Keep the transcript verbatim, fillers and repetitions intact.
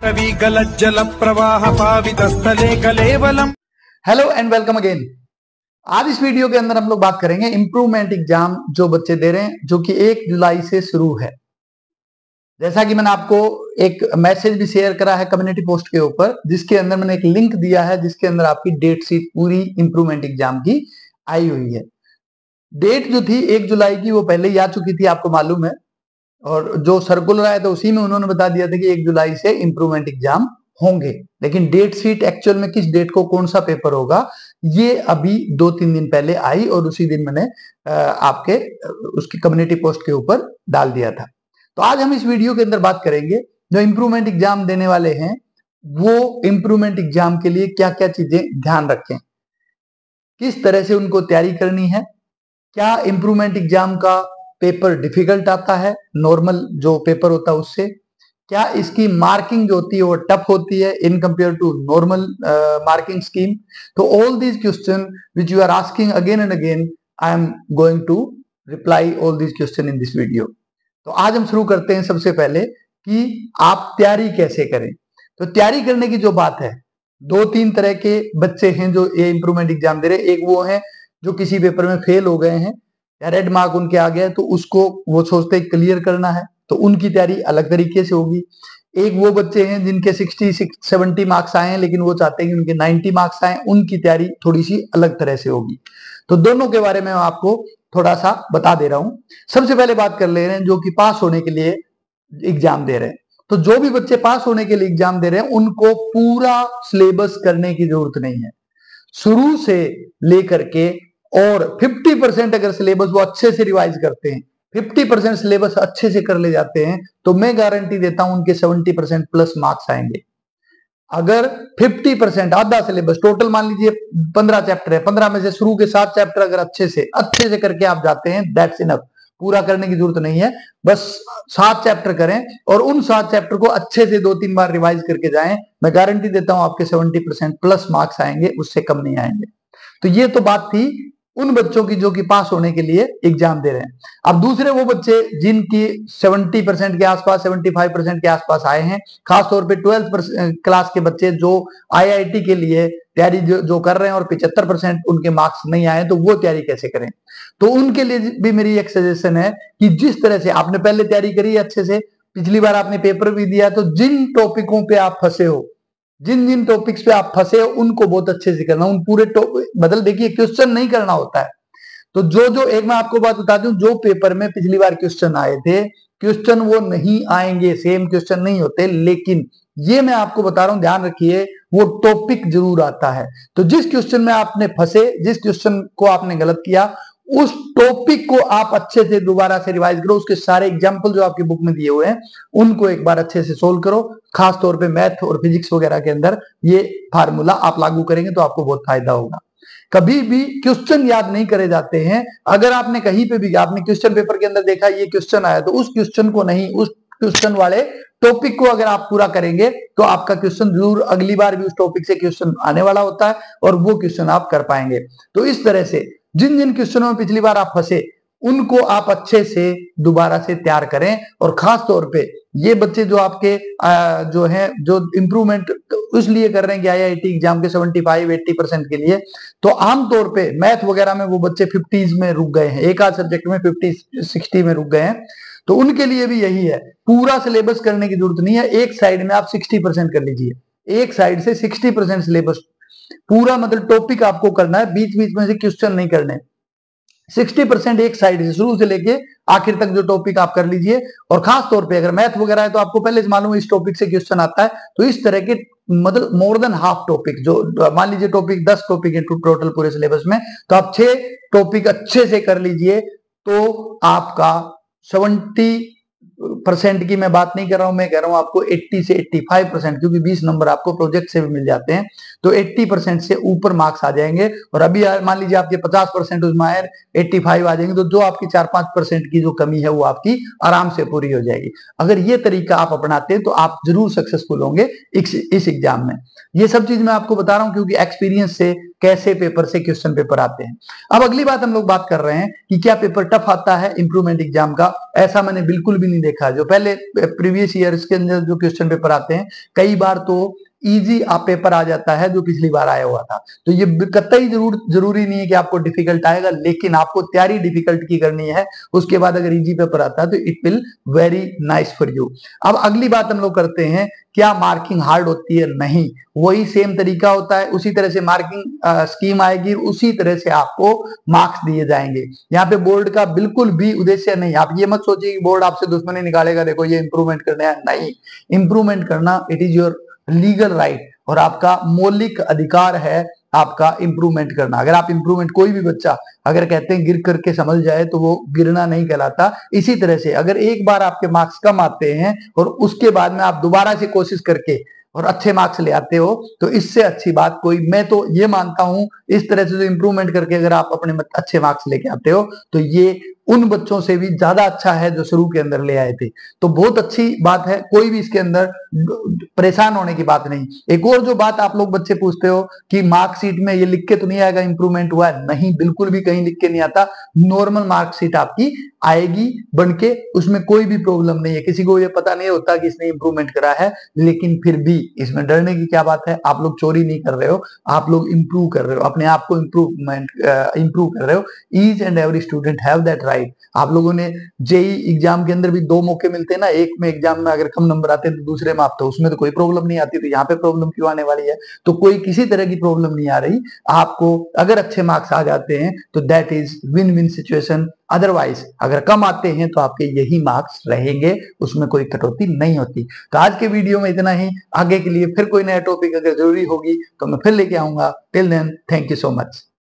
जल प्रवाह पावितस्थले कलेवलम। Hello and welcome again. आज इस वीडियो के अंदर हम लोग बात करेंगे इंप्रूवमेंट एग्जाम जो बच्चे दे रहे हैं, जो कि एक जुलाई से शुरू है। जैसा कि मैंने आपको एक मैसेज भी शेयर करा है कम्युनिटी पोस्ट के ऊपर, जिसके अंदर मैंने एक लिंक दिया है जिसके अंदर आपकी डेट शीट पूरी इंप्रूवमेंट एग्जाम की आई हुई है। डेट जो थी एक जुलाई की वो पहले ही आ चुकी थी, आपको मालूम है, और जो सर्कुलर आया था उसी में उन्होंने बता दिया था कि एक जुलाई से इंप्रूवमेंट एग्जाम होंगे। लेकिन डेट शीट एक्चुअल में किस डेट को कौन सा पेपर होगा ये अभी दो तीन दिन पहले आई, और उसी दिन मैंने आपके उसकी कम्युनिटी पोस्ट के ऊपर डाल दिया था। तो आज हम इस वीडियो के अंदर बात करेंगे जो इंप्रूवमेंट एग्जाम देने वाले हैं वो इंप्रूवमेंट एग्जाम के लिए क्या क्या चीजें ध्यान रखें, किस तरह से उनको तैयारी करनी है, क्या इंप्रूवमेंट एग्जाम का पेपर डिफिकल्ट आता है नॉर्मल जो पेपर होता है उससे, क्या इसकी मार्किंग जो होती है वो टफ होती है in compare to normal marking scheme. तो all these question which you are asking again and again, I am going to reply all these question in this video. तो आज हम शुरू करते हैं सबसे पहले कि आप तैयारी कैसे करें। तो तैयारी करने की जो बात है, दो तीन तरह के बच्चे हैं जो ये इंप्रूवमेंट एग्जाम दे रहे हैं। एक वो है जो किसी पेपर में फेल हो गए हैं या रेड मार्क उनके आ गया है, तो उसको वो सोचते हैं क्लियर करना है, तो उनकी तैयारी अलग तरीके से होगी। एक वो बच्चे हैं जिनके साठ सत्तर मार्क्स आए हैं लेकिन वो चाहते हैं कि उनके नब्बे मार्क्स आए, उनकी तैयारी थोड़ी सी अलग तरह से होगी। तो दोनों के बारे में मैं आपको थोड़ा सा बता दे रहा हूं। सबसे पहले बात कर ले रहे हैं जो कि पास होने के लिए एग्जाम दे रहे हैं। तो जो भी बच्चे पास होने के लिए एग्जाम दे रहे हैं उनको पूरा सिलेबस करने की जरूरत नहीं है, शुरू से लेकर के और पचास परसेंट अगर सिलेबस वो अच्छे से रिवाइज करते हैं, पचास परसेंट सिलेबस अच्छे से कर ले जाते हैं, तो मैं गारंटी देता हूं उनके सत्तर परसेंट प्लस मार्क्स आएंगे। अगर पचास परसेंट आधा सिलेबस टोटल मान लीजिए पंद्रह चैप्टर है, पंद्रह में से शुरू के सात चैप्टर अगर अच्छे से अच्छे से करके आप जाते हैं, दैट्स इनफ। पूरा करने की जरूरत नहीं है, बस सात चैप्टर करें और उन सात चैप्टर को अच्छे से दो तीन बार रिवाइज करके जाएं, मैं गारंटी देता हूं आपके सत्तर परसेंट प्लस मार्क्स आएंगे, उससे कम नहीं आएंगे। तो ये तो बात थी उन बच्चों की जो कि पास होने के लिए एग्जाम दे रहे हैं। अब दूसरे वो बच्चे जिनकी सत्तर परसेंट के आसपास पचहत्तर परसेंट के आसपास आए हैं, खासतौर पे ट्वेल्थ क्लास के बच्चे जो आईआईटी के लिए तैयारी जो, जो कर रहे हैं और पचहत्तर परसेंट उनके मार्क्स नहीं आए, तो वो तैयारी कैसे करें। तो उनके लिए भी मेरी एक सजेशन है कि जिस तरह से आपने पहले तैयारी करी अच्छे से, पिछली बार आपने पेपर भी दिया, तो जिन टॉपिकों पे आप फंसे हो, जिन जिन टॉपिक्स पे आप फंसे हो उनको बहुत अच्छे से करना। उन पूरे बदल देखिए क्वेश्चन नहीं करना होता है, तो जो जो एक मैं आपको बात बता दूं, जो पेपर में पिछली बार क्वेश्चन आए थे, क्वेश्चन वो नहीं आएंगे, सेम क्वेश्चन नहीं होते, लेकिन ये मैं आपको बता रहा हूं, ध्यान रखिए, वो टॉपिक जरूर आता है। तो जिस क्वेश्चन में आपने फंसे, जिस क्वेश्चन को आपने गलत किया, उस टॉपिक को आप अच्छे से दोबारा से रिवाइज करो, उसके सारे एग्जाम्पल जो आपकी बुक में दिए हुए हैं उनको एक बार अच्छे से सोल्व करो। खास तौर पे मैथ और फिजिक्स वगैरह के अंदर ये फार्मूला आप लागू करेंगे तो आपको बहुत फायदा होगा। कभी भी क्वेश्चन याद नहीं करे जाते हैं। अगर आपने कहीं पे भी आपने क्वेश्चन पेपर के अंदर देखा ये क्वेश्चन आया, तो उस क्वेश्चन को नहीं, उस क्वेश्चन वाले टॉपिक को अगर आप पूरा करेंगे तो आपका क्वेश्चन जरूर अगली बार भी उस टॉपिक से क्वेश्चन आने वाला होता है और वो क्वेश्चन आप कर पाएंगे। तो इस तरह से जिन जिन क्वेश्चनों में पिछली बार आप फंसे उनको आप अच्छे से दोबारा से तैयार करें। और खास तौर पे ये बच्चे जो आपके आ, जो हैं जो इंप्रूवमेंट इसलिए कर रहे हैं कि आईआईटी एग्जाम के पचहत्तर अस्सी परसेंट के लिए, तो आमतौर पे मैथ वगैरह में वो बच्चे फिफ्टीज में रुक गए हैं, एक आध सब्जेक्ट में फिफ्टी सिक्सटी में रुक गए हैं, तो उनके लिए भी यही है, पूरा सिलेबस करने की जरूरत नहीं है। एक साइड में आप सिक्सटी परसेंट कर लीजिए, एक साइड से सिक्सटी परसेंट सिलेबस पूरा, मतलब टॉपिक आपको करना है, बीच बीच में से क्वेश्चन नहीं करने। साठ परसेंट एक साइड से शुरू से लेके आखिर तक जो टॉपिक आप कर लीजिए। और खास तौर पे अगर मैथ वगैरह है तो आपको पहले से मालूम है इस टॉपिक से क्वेश्चन आता है, तो इस तरह के मतलब मोर देन हाफ टॉपिक, जो मान लीजिए टॉपिक दस टॉपिक है टोटल पूरे सिलेबस में, तो आप छह टॉपिक अच्छे से कर लीजिए, तो आपका सत्तर परसेंट की मैं बात नहीं कर रहा हूं, मैं कह रहा हूं आपको अस्सी से पचासी परसेंट, क्योंकि बीस नंबर आपको प्रोजेक्ट से भी मिल जाते हैं, तो अस्सी परसेंट से ऊपर मार्क्स आ जाएंगे। और अभी मान लीजिए आपके पचास परसेंट उसमें आए, पचासी आ जाएंगे, तो जो आपकी चार पांच परसेंट की जो कमी है वो आपकी आराम से पूरी हो जाएगी। अगर ये तरीका आप अपनाते हैं तो आप जरूर सक्सेसफुल होंगे इस एग्जाम में। ये सब चीज मैं आपको बता रहा हूं क्योंकि एक्सपीरियंस से कैसे पेपर से क्वेश्चन पेपर आते हैं। अब अगली बात हम लोग बात कर रहे हैं कि क्या पेपर टफ आता है इंप्रूवमेंट एग्जाम का। ऐसा मैंने बिल्कुल भी नहीं देखा। जो पहले प्रीवियस ईयर्स के अंदर जो क्वेश्चन पेपर आते हैं, कई बार तो इजी आप पेपर आ जाता है जो पिछली बार आया हुआ था। तो ये कतई जरूर जरूरी नहीं है कि आपको डिफिकल्ट आएगा, लेकिन आपको तैयारी डिफिकल्ट की करनी है। उसके बाद अगर इजी पेपर आता है तो it will very nice for you. अब अगली बात हम लोग करते हैं, क्या मार्किंग हार्ड होती है? नहीं, वही सेम तरीका होता है, उसी तरह से मार्किंग स्कीम आएगी, उसी तरह से आपको मार्क्स दिए जाएंगे। यहाँ पे बोर्ड का बिल्कुल भी उद्देश्य नहीं। आप ये मत सोचिए कि बोर्ड आपसे दुश्मनी निकालेगा, देखो ये इंप्रूवमेंट करना है। नहीं, इंप्रूवमेंट करना it is your legal right और आपका मौलिक अधिकार है आपका इंप्रूवमेंट करना। अगर आप इंप्रूवमेंट, कोई भी बच्चा अगर कहते हैं गिर करके समझ जाए तो वो गिरना नहीं कहलाता। इसी तरह से अगर एक बार आपके मार्क्स कम आते हैं और उसके बाद में आप दोबारा से कोशिश करके और अच्छे मार्क्स ले आते हो, तो इससे अच्छी बात कोई, मैं तो ये मानता हूं, इस तरह से जो इंप्रूवमेंट करके अगर आप अपने अच्छे मार्क्स लेके आते हो तो ये उन बच्चों से भी ज्यादा अच्छा है जो शुरू के अंदर ले आए थे। तो बहुत अच्छी बात है, कोई भी इसके अंदर परेशान होने की बात नहीं। एक और जो बात आप लोग बच्चे पूछते हो कि मार्कशीट में ये लिख के तो नहीं आएगा इंप्रूवमेंट हुआ है? नहीं, बिल्कुल भी कहीं लिख के नहीं आता। नॉर्मल मार्कशीट आपकी आएगी बन के, उसमें कोई भी प्रॉब्लम नहीं है। किसी को ये पता नहीं होता कि इसने इंप्रूवमेंट करा है, लेकिन फिर भी इसमें डरने की क्या बात है? आप लोग चोरी नहीं कर रहे हो, आप लोग इंप्रूव कर रहे हो, अपने आप को इंप्रूवमेंट इंप्रूव कर रहे हो। Each and every student have that right. आप लोगों ने जेई एग्जाम के अंदर भी दो मौके मिलते हैं ना, एक में एग्जाम में अगर कम नंबर आते हैं तो दूसरे में आप, तो उसमें तो कोई प्रॉब्लम नहीं आती, तो यहाँ पे प्रॉब्लम क्यों आने वाली है? तो कोई किसी तरह की प्रॉब्लम नहीं आ रही। आपको अगर अच्छे मार्क्स आ जाते हैं तो that is win win situation. Otherwise अगर कम आते हैं तो आपके यही मार्क्स रहेंगे, उसमें कोई कटौती नहीं होती। तो आज के वीडियो में इतना ही। आगे के लिए फिर कोई नया टॉपिक अगर जरूरी होगी तो मैं फिर लेके आऊंगा। Till then, thank you so much.